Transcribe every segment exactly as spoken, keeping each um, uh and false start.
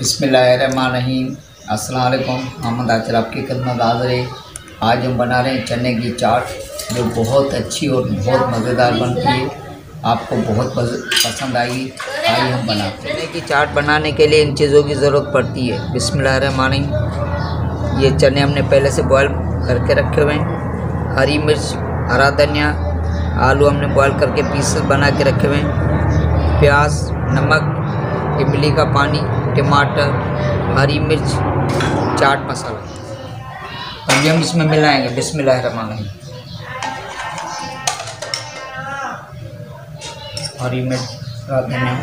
बिस्मिल्लाहिर्रहमानिर्रहीम। अस्सलाम वालेकुम। मोहम्मद आचर आपकी खिदमत हाज़िर है। आज हम बना रहे हैं चने की चाट, जो बहुत अच्छी और बहुत मज़ेदार बनती है। आपको बहुत पसंद आएगी। आइए हम बनाते हैं। चने की चाट बनाने के लिए इन चीज़ों की ज़रूरत पड़ती है। बिस्मिल्लाहिर्रहमानिर्रहीम। ये चने हमने पहले से बॉयल करके रखे हुए हैं। हरी मिर्च, हरा धनिया, आलू हमने बॉयल करके पीसेस बना के रखे हुए हैं। प्याज, नमक, इमली का पानी, टमाटर, हरी मिर्च, चाट मसाला, और ये हम इसमें मिलाएंगे। बिस्मिल्लाहिर्रहमानिर्रहीम। हरी मिर्च, धनिया,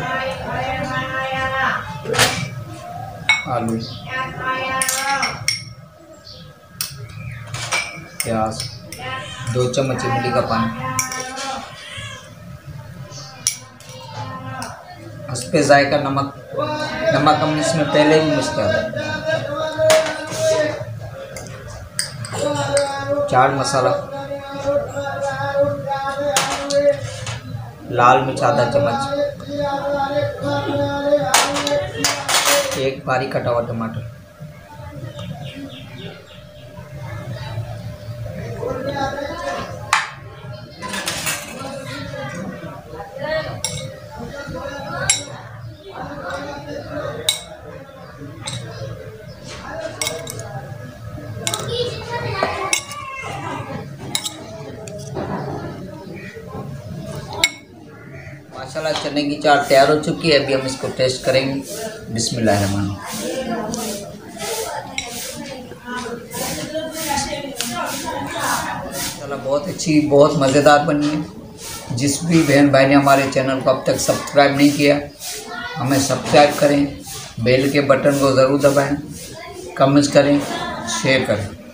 आलू, प्याज, दो चम्मच इमली का पानी, हस्बे जायका नमक। नमक हमने इसमें पहले भी मिक्स किया था। चाट मसाला, लाल मिर्च आधा चम्मच, एक बारीक कटा हुआ टमाटर, माशाल्लाह चने की चाट तैयार हो चुकी है। अभी हम इसको टेस्ट करेंगे। बिस्मिल्लाहिर्रहमानिर्रहीम। माशाल्लाह बहुत अच्छी, बहुत मज़ेदार बनी है। जिस भी बहन भाई ने हमारे चैनल को अब तक सब्सक्राइब नहीं किया, हमें सब्सक्राइब करें, बेल के बटन को ज़रूर दबाएं, कमेंट्स करें, शेयर करें।